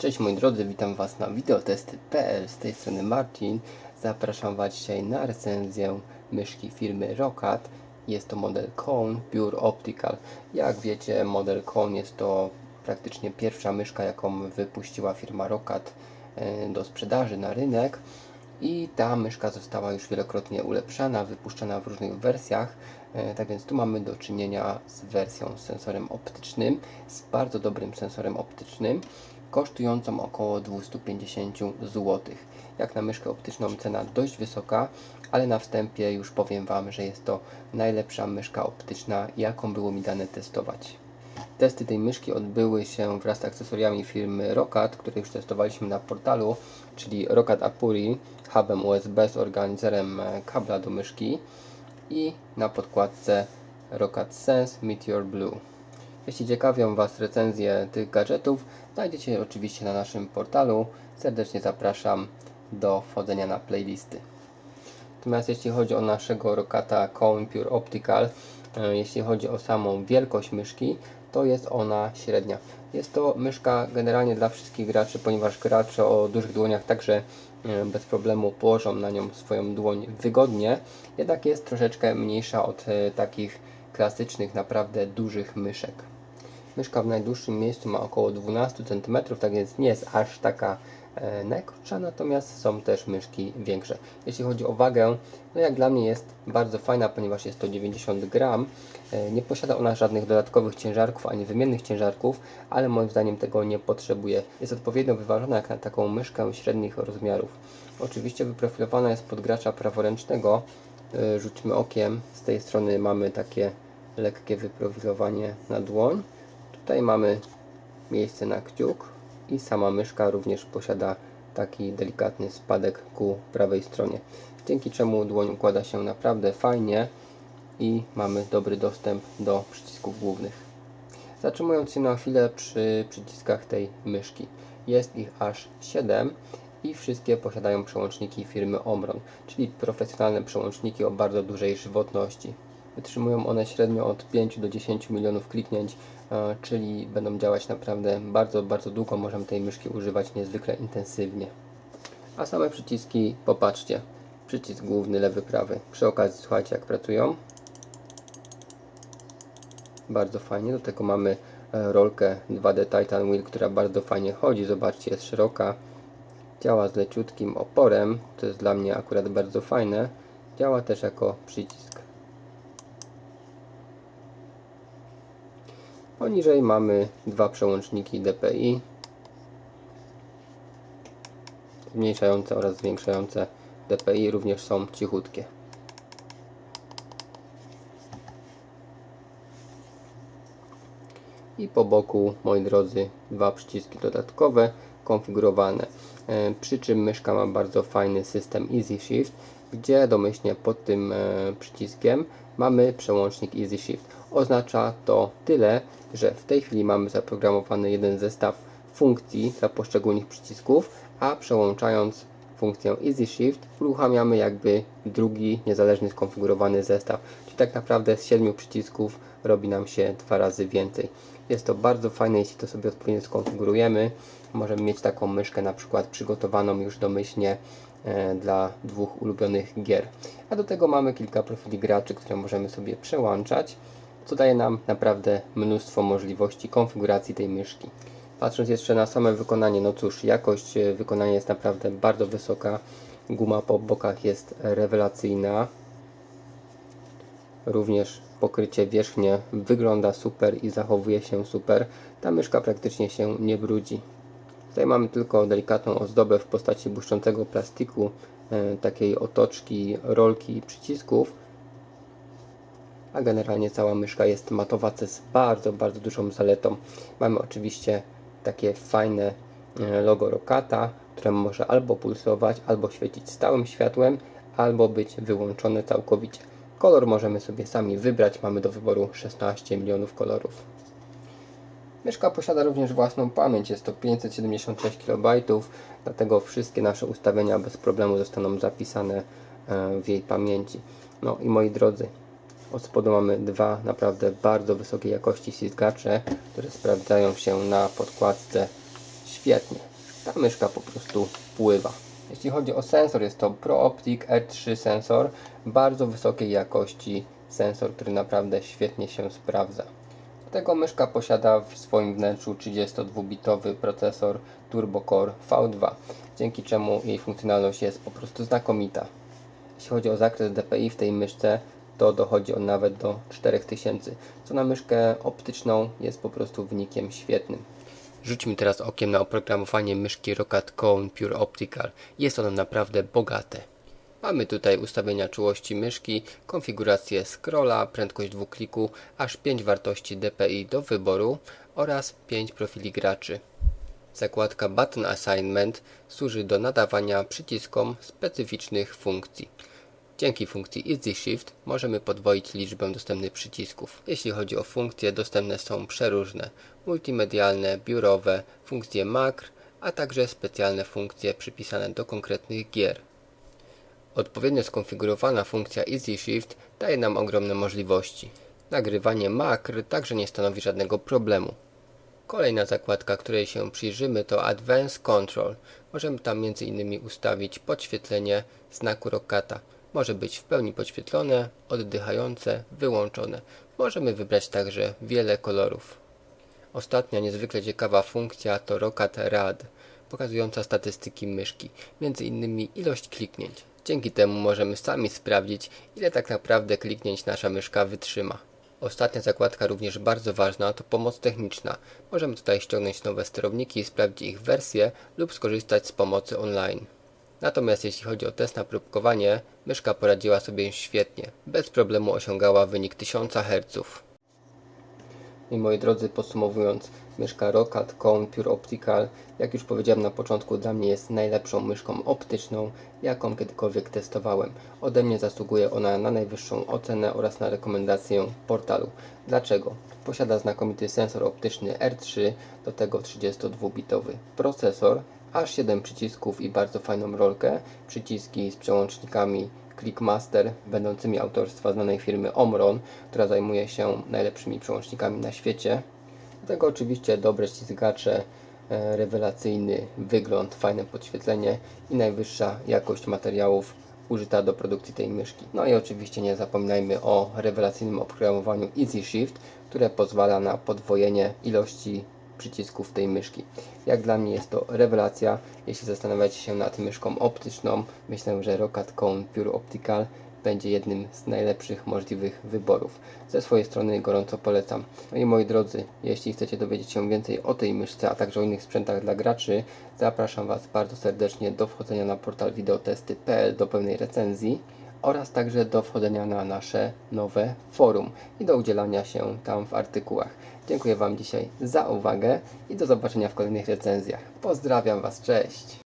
Cześć moi drodzy, witam Was na wideotesty.pl. Z tej strony Marcin. Zapraszam Was dzisiaj na recenzję myszki firmy Roccat. Jest to model Kone Pure Optical. Jak wiecie, model Kone jest to praktycznie pierwsza myszka, jaką wypuściła firma Roccat do sprzedaży na rynek. I ta myszka została już wielokrotnie ulepszana, wypuszczana w różnych wersjach. Tak więc tu mamy do czynienia z wersją z sensorem optycznym, z bardzo dobrym sensorem optycznym, kosztującą około 250 zł. Jak na myszkę optyczną cena dość wysoka, ale na wstępie już powiem Wam, że jest to najlepsza myszka optyczna, jaką było mi dane testować. Testy tej myszki odbyły się wraz z akcesoriami firmy Roccat, które już testowaliśmy na portalu, czyli Roccat Apuri, hubem USB z organizerem kabla do myszki i na podkładce Roccat Sense Meteor Blue. Jeśli ciekawią Was recenzje tych gadżetów, znajdziecie je oczywiście na naszym portalu. Serdecznie zapraszam do wchodzenia na playlisty. Natomiast jeśli chodzi o naszego Roccata Kone Pure Optical, jeśli chodzi o samą wielkość myszki, to jest ona średnia. Jest to myszka generalnie dla wszystkich graczy, ponieważ gracze o dużych dłoniach także bez problemu położą na nią swoją dłoń wygodnie, jednak jest troszeczkę mniejsza od takich klasycznych, naprawdę dużych myszek. Myszka w najdłuższym miejscu ma około 12 cm, tak więc nie jest aż taka najkrótsza, natomiast są też myszki większe. Jeśli chodzi o wagę, no jak dla mnie jest bardzo fajna, ponieważ jest to 90 gram. Nie posiada ona żadnych dodatkowych ciężarków ani wymiennych ciężarków, ale moim zdaniem tego nie potrzebuje. Jest odpowiednio wyważona jak na taką myszkę średnich rozmiarów. Oczywiście wyprofilowana jest pod gracza praworęcznego. Rzućmy okiem, z tej strony mamy takie lekkie wyprofilowanie na dłoń. Tutaj mamy miejsce na kciuk i sama myszka również posiada taki delikatny spadek ku prawej stronie, dzięki czemu dłoń układa się naprawdę fajnie i mamy dobry dostęp do przycisków głównych. Zatrzymując się na chwilę przy przyciskach tej myszki, jest ich aż 7 i wszystkie posiadają przełączniki firmy Omron, czyli profesjonalne przełączniki o bardzo dużej żywotności. Wytrzymują one średnio od 5 do 10 milionów kliknięć, czyli będą działać naprawdę bardzo długo. Możemy tej myszki używać niezwykle intensywnie. A same przyciski, popatrzcie. Przycisk główny, lewy, prawy. Przy okazji słuchajcie, jak pracują. Bardzo fajnie. Do tego mamy rolkę 2D Titan Wheel, która bardzo fajnie chodzi. Zobaczcie, jest szeroka. Działa z leciutkim oporem. To jest dla mnie akurat bardzo fajne. Działa też jako przycisk. Poniżej mamy dwa przełączniki DPI, zmniejszające oraz zwiększające DPI, również są cichutkie. I po boku, moi drodzy, dwa przyciski dodatkowe, konfigurowane. Przy czym myszka ma bardzo fajny system Easy Shift, gdzie domyślnie pod tym przyciskiem mamy przełącznik Easy Shift. Oznacza to tyle, że w tej chwili mamy zaprogramowany jeden zestaw funkcji dla poszczególnych przycisków, a przełączając funkcję Easy Shift uruchamiamy jakby drugi niezależny skonfigurowany zestaw. Czyli tak naprawdę z 7 przycisków robi nam się 2 razy więcej. Jest to bardzo fajne, jeśli to sobie odpowiednio skonfigurujemy. Możemy mieć taką myszkę na przykład przygotowaną już domyślnie dla dwóch ulubionych gier. A do tego mamy kilka profili graczy, które możemy sobie przełączać, co daje nam naprawdę mnóstwo możliwości konfiguracji tej myszki. Patrząc jeszcze na same wykonanie, no cóż, jakość wykonania jest naprawdę bardzo wysoka. Guma po bokach jest rewelacyjna. Również pokrycie wierzchnie wygląda super i zachowuje się super. Ta myszka praktycznie się nie brudzi. Tutaj mamy tylko delikatną ozdobę w postaci błyszczącego plastiku, takiej otoczki, rolki i przycisków. A generalnie cała myszka jest matowa, co jest bardzo dużą zaletą. Mamy oczywiście takie fajne logo Roccata, które może albo pulsować, albo świecić stałym światłem, albo być wyłączone całkowicie. Kolor możemy sobie sami wybrać, mamy do wyboru 16 milionów kolorów. Myszka posiada również własną pamięć, jest to 576 KB, dlatego wszystkie nasze ustawienia bez problemu zostaną zapisane w jej pamięci. No i moi drodzy, od spodu mamy dwa naprawdę bardzo wysokiej jakości ściskacze, które sprawdzają się na podkładce świetnie. ta myszka po prostu pływa. Jeśli chodzi o sensor, jest to ProOptik R3 sensor, bardzo wysokiej jakości sensor, który naprawdę świetnie się sprawdza. Do tego myszka posiada w swoim wnętrzu 32-bitowy procesor Turbo Core V2, dzięki czemu jej funkcjonalność jest po prostu znakomita. Jeśli chodzi o zakres DPI w tej myszce, to dochodzi on nawet do 4000, co na myszkę optyczną jest po prostu wynikiem świetnym. Rzućmy teraz okiem na oprogramowanie myszki Roccat Kone Pure Optical. Jest ono naprawdę bogate. Mamy tutaj ustawienia czułości myszki, konfigurację scrolla, prędkość dwukliku, aż 5 wartości DPI do wyboru oraz 5 profili graczy. Zakładka Button Assignment służy do nadawania przyciskom specyficznych funkcji. Dzięki funkcji Easy Shift możemy podwoić liczbę dostępnych przycisków. Jeśli chodzi o funkcje, dostępne są przeróżne: multimedialne, biurowe, funkcje makr, a także specjalne funkcje przypisane do konkretnych gier. Odpowiednio skonfigurowana funkcja Easy Shift daje nam ogromne możliwości. Nagrywanie makr także nie stanowi żadnego problemu. Kolejna zakładka, której się przyjrzymy, to Advanced Control. Możemy tam m.in. ustawić podświetlenie znaku Roccata. Może być w pełni podświetlone, oddychające, wyłączone. Możemy wybrać także wiele kolorów. Ostatnia niezwykle ciekawa funkcja to Roccat Rad, pokazująca statystyki myszki, m.in. ilość kliknięć. Dzięki temu możemy sami sprawdzić, ile tak naprawdę kliknięć nasza myszka wytrzyma. Ostatnia zakładka, również bardzo ważna, to pomoc techniczna. Możemy tutaj ściągnąć nowe sterowniki, sprawdzić ich wersję lub skorzystać z pomocy online. Natomiast jeśli chodzi o test na próbkowanie, myszka poradziła sobie świetnie. Bez problemu osiągała wynik 1000 Hz. I moi drodzy, podsumowując, myszka Roccat Kone Pure Optical, jak już powiedziałem na początku, dla mnie jest najlepszą myszką optyczną, jaką kiedykolwiek testowałem. Ode mnie zasługuje ona na najwyższą ocenę oraz na rekomendację portalu. Dlaczego? Posiada znakomity sensor optyczny R3, do tego 32-bitowy procesor, aż 7 przycisków i bardzo fajną rolkę, przyciski z przełącznikami Clickmaster, będącymi autorstwa znanej firmy Omron, która zajmuje się najlepszymi przełącznikami na świecie. Do tego oczywiście dobre ściskacze, rewelacyjny wygląd, fajne podświetlenie i najwyższa jakość materiałów użyta do produkcji tej myszki. No i oczywiście nie zapominajmy o rewelacyjnym oprogramowaniu Easy Shift, które pozwala na podwojenie ilości przycisków tej myszki. Jak dla mnie jest to rewelacja. Jeśli zastanawiacie się nad myszką optyczną, myślę, że Roccat Kone Pure Optical będzie jednym z najlepszych możliwych wyborów. Ze swojej strony gorąco polecam. No i moi drodzy, jeśli chcecie dowiedzieć się więcej o tej myszce, a także o innych sprzętach dla graczy, zapraszam Was bardzo serdecznie do wchodzenia na portal videotesty.pl do pełnej recenzji oraz także do wchodzenia na nasze nowe forum i do udzielania się tam w artykułach. Dziękuję Wam dzisiaj za uwagę i do zobaczenia w kolejnych recenzjach. Pozdrawiam Was, cześć!